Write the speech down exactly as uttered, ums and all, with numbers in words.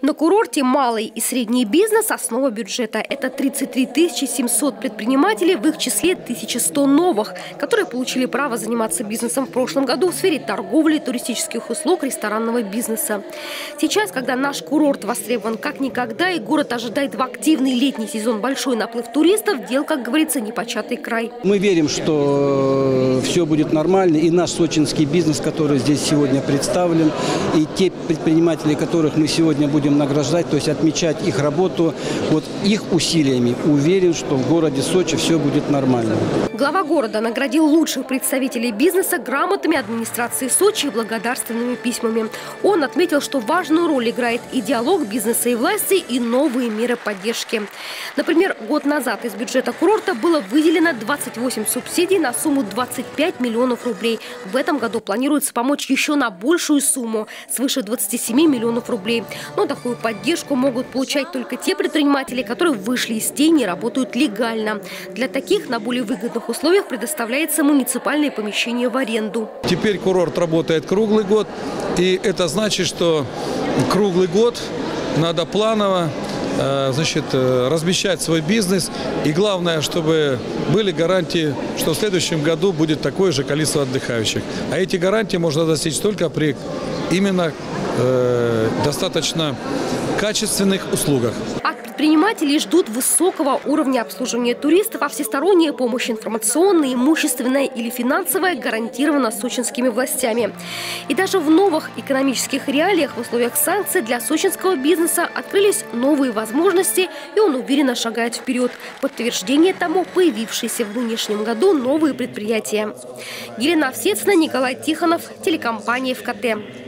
На курорте малый и средний бизнес – основа бюджета. Это тридцать три тысячи семьсот предпринимателей, в их числе тысяча сто новых, которые получили право заниматься бизнесом в прошлом году в сфере торговли, туристических услуг, ресторанного бизнеса. Сейчас, когда наш курорт востребован как никогда и город ожидает в активный летний сезон большой наплыв туристов, дел, как говорится, непочатый край. Мы верим, что все будет нормально, и наш сочинский бизнес, который здесь сегодня представлен, и те предприниматели, которых мы сегодня будем награждать, то есть отмечать их работу, вот их усилиями, уверен, что в городе Сочи все будет нормально. Глава города наградил лучших представителей бизнеса грамотами администрации Сочи и благодарственными письмами. Он отметил, что важную роль играет и диалог бизнеса и власти, и новые меры поддержки. Например, год назад из бюджета курорта было выделено двадцать восемь субсидий на сумму двадцать пять миллионов рублей. В этом году планируется помочь еще на большую сумму – свыше двадцати семи миллионов рублей. Но такую поддержку могут получать только те предприниматели, которые вышли из тени и работают легально. Для таких на более выгодных условиях предоставляется муниципальное помещение в аренду. Теперь курорт работает круглый год, и это значит, что круглый год надо планово значит, размещать свой бизнес. И главное, чтобы были гарантии, что в следующем году будет такое же количество отдыхающих. А эти гарантии можно достичь только при именно э, достаточно качественных услугах. Предприниматели ждут высокого уровня обслуживания туристов, а всесторонняя помощь информационная, имущественная или финансовая гарантирована сочинскими властями. И даже в новых экономических реалиях в условиях санкций для сочинского бизнеса открылись новые возможности, и он уверенно шагает вперед. Подтверждение тому появившиеся в нынешнем году новые предприятия. Елена Овсецина, Николай Тихонов, телекомпания ФКТ.